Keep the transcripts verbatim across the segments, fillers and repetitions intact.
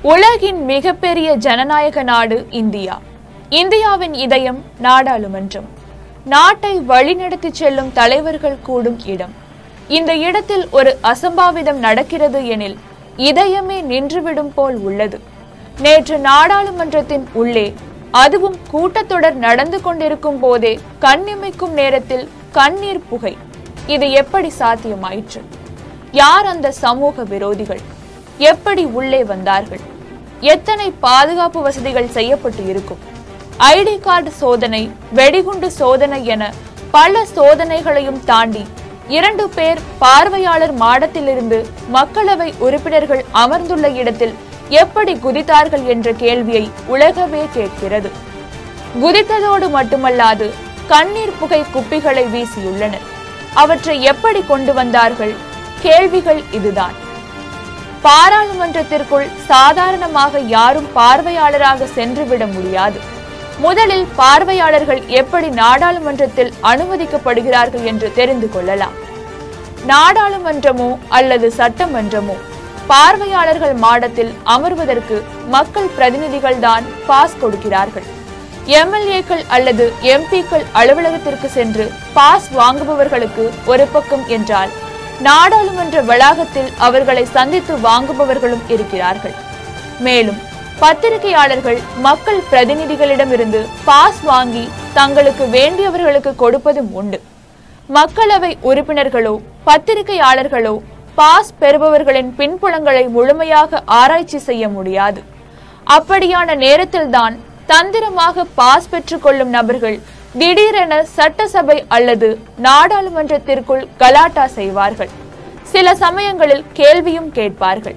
உலகின் மிகப்பெரிய ஜனநாயக நாடு இந்தியா. இந்தியாவின் இதயம் நாடாளுமன்றம். நாட்டை வழிநடத்தி செல்லும் தலைவர்கள் கூடும் இடம். இந்த இடத்தில் ஒரு அசம்பாவிதம் நடக்கிறது எனில் இதயமே நின்றுவிடும் போல் உள்ளது. நேற்று நாடாளுமன்றத்தின் உள்ளே, அதுவும் கூட்டத்தொடர் நடந்து கொண்டிருக்கும் போதே கண்ணிமைக்கும் நேரத்தில் கண்ணீர் புகை. இது எப்படி சாத்தியமாயிற்று? யார் அந்த சமூக விரோதிகள்? எப்படி உள்ளே வந்தார்கள்? எத்தனை பாதுகாப்பு வசதிகள் செய்யப்பட்டு இருக்கும்? ஐடி கார்டு சோதனை, வெடிகுண்டு சோதனை என பல சோதனைகளையும் தாண்டி இரண்டு பேர் பார்வையாளர் மாடத்திலிருந்து மக்களவை உறுப்பினர்கள் அமர்ந்துள்ள இடத்தில் எப்படி குதித்தார்கள் என்ற கேள்வியை உலகமே கேட்கிறது. குதித்ததோடு மட்டுமல்லாது கண்ணீர் புகை குப்பிகளை வீசியுள்ளனர். அவற்றை எப்படி கொண்டு வந்தார்கள்? கேள்விகள் இதுதான். பாராளுமன்றத்திற்குள் சாதாரணமாக யாரும் பார்வையாளராக சென்றுவிட முடியாது. முதலில் பார்வையாளர்கள் எப்படி நாடாளுமன்றத்தில் அனுமதிக்கப்படுகிறார்கள் என்று தெரிந்து கொள்ளலாம். நாடாளுமன்றமோ அல்லது சட்டமன்றமோ பார்வையாளர்கள் மாடத்தில் அமர்வதற்கு மக்கள் பிரதிநிதிகள் தான் பாஸ் கொடுக்கிறார்கள். எம்எல்ஏக்கள் அல்லது எம்பிக்கள் அலுவலகத்திற்கு சென்று பாஸ் வாங்குபவர்களுக்கு ஒரு பக்கம் என்றால், நாடாளுமன்ற வளாகத்தில் அவர்களை சந்தித்து வாங்குபவர்களும் இருக்கிறார்கள். மேலும் பத்திரிகையாளர்கள் மக்கள் பிரதிநிதிகளிடமிருந்து பாஸ் வாங்கி தங்களுக்கு வேண்டியவர்களுக்கு கொடுப்பதும் உண்டு. மக்களவை உறுப்பினர்களோ பத்திரிகையாளர்களோ பாஸ் பெறுபவர்களின் பின்புலங்களை முழுமையாக ஆராய்ச்சி செய்ய முடியாது. அப்படியான நேரத்தில்தான் தந்திரமாக பாஸ் பெற்றுக் கொள்ளும் நபர்கள் திடீரென சட்டசபை அல்லது நாடாளுமன்றத்திற்குள் கலாட்டா செய்வார்கள். சில சமயங்களில் கேள்வியும் கேட்பார்கள்.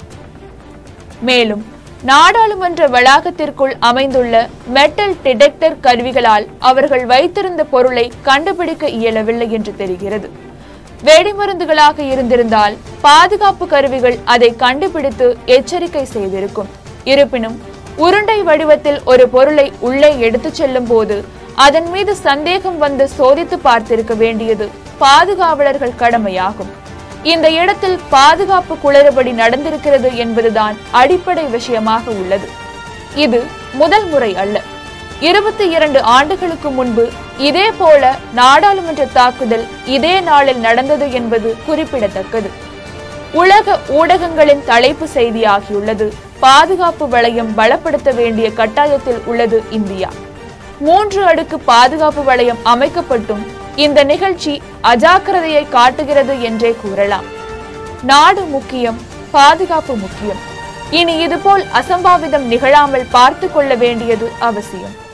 மேலும் நாடாளுமன்ற வளாகத்திற்குள் அமைந்துள்ள மெட்டல் டிடெக்டர் கருவிகளால் அவர்கள் வைத்திருந்த பொருளை கண்டுபிடிக்க இயலவில்லை என்று தெரிகிறது. வெடிமருந்துகளாக இருந்திருந்தால் பாதுகாப்பு கருவிகள் அதை கண்டுபிடித்து எச்சரிக்கை செய்திருக்கும். இருப்பினும் உருண்டை வடிவத்தில் ஒரு பொருளை உள்ளே எடுத்துச் செல்லும் போது அதன் மீது சந்தேகம் வந்து சோதித்து பார்த்திருக்க வேண்டியது பாதுகாவலர்கள் கடமையாகும். இந்த இடத்தில் பாதுகாப்பு குளறுபடி நடந்திருக்கிறது என்பதுதான் அடிப்படை விஷயமாக உள்ளது. இது முதல் முறை அல்ல. இருபத்தி இரண்டு ஆண்டுகளுக்கு முன்பு இதே போல நாடாளுமன்ற தாக்குதல் இதே நாளில் நடந்தது என்பது குறிப்பிடத்தக்கது. உலக ஊடகங்களின் தலைப்பு செய்தியாகியுள்ளது, பாதுகாப்பு வளையம் பலப்படுத்த வேண்டிய கட்டாயத்தில் உள்ளது இந்தியா. மூன்று அடுக்கு பாதுகாப்பு வளையம் அமைக்கப்பட்டும் இந்த நிகழ்ச்சி அஜாக்கிரதையை காட்டுகிறது என்றே கூறலாம். நாடு முக்கியம், பாதுகாப்பு முக்கியம். இனி இதுபோல் அசம்பாவிதம் நிகழாமல் பார்த்து கொள்ள வேண்டியது அவசியம்.